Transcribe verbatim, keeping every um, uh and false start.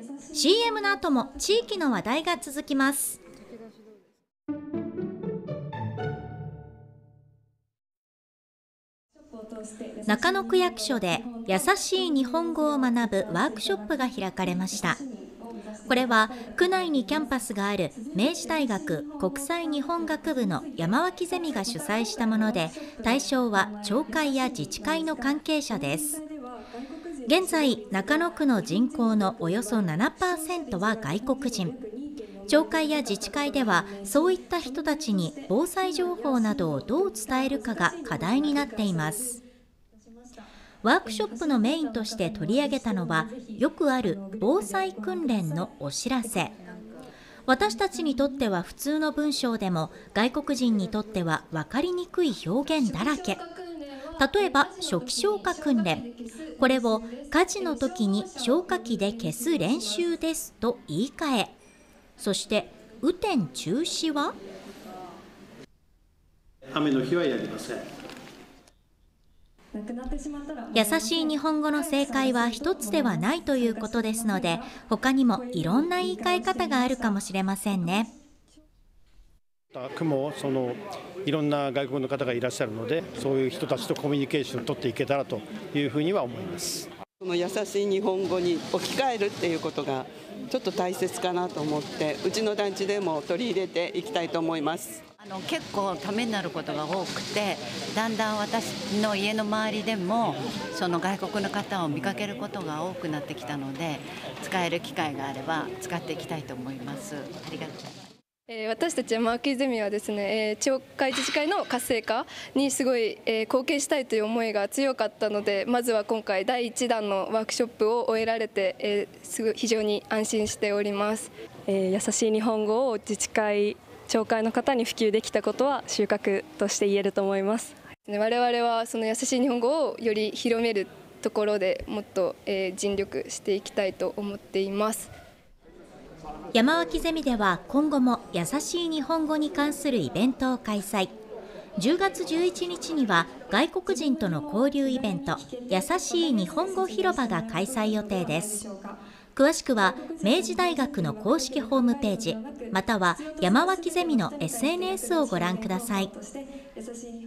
シーエム の後も地域の話題が続きます。中野区役所で優しい日本語を学ぶワークショップが開かれました。これは区内にキャンパスがある明治大学国際日本学部の山脇ゼミが主催したもので、対象は町会や自治会の関係者です。現在、中野区の人口のおよそ ななパーセント は外国人。町会や自治会ではそういった人たちに防災情報などをどう伝えるかが課題になっています。ワークショップのメインとして取り上げたのは、よくある防災訓練のお知らせ。私たちにとっては普通の文章でも、外国人にとっては分かりにくい表現だらけ。例えば初期消火訓練、これを火事の時に消火器で消す練習ですと言い換え、そして雨天中止は雨の日はやりません。 優しい日本語の正解は一つではないということですので、他にもいろんな言い換え方があるかもしれませんね。 区もそのいろんな外国の方がいらっしゃるので、そういう人たちとコミュニケーションを取っていけたらというふうには思います。 この優しい日本語に置き換えるっていうことがちょっと大切かなと思って、うちの団地でも取り入れていきたいと思います。 あの結構ためになることが多くて、だんだん私の家の周りでもその外国の方を見かけることが多くなってきたので、使える機会があれば使っていきたいと思います。ありがとうございます。 私たち山脇ゼミはですね、町会自治会の活性化にすごい貢献したいという思いが強かったので、まずは今回だいいちだんのワークショップを終えられて、すぐ非常に安心しております。 優しい日本語を自治会町会の方に普及できたことは収穫として言えると思います。 我々はその優しい日本語をより広めるところでもっと尽力していきたいと思っています。 山脇ゼミでは今後も優しい日本語に関するイベントを開催。じゅうがつじゅういちにちには外国人との交流イベント、優しい日本語広場が開催予定です。詳しくは明治大学の公式ホームページ、または山脇ゼミの エスエヌエス をご覧ください。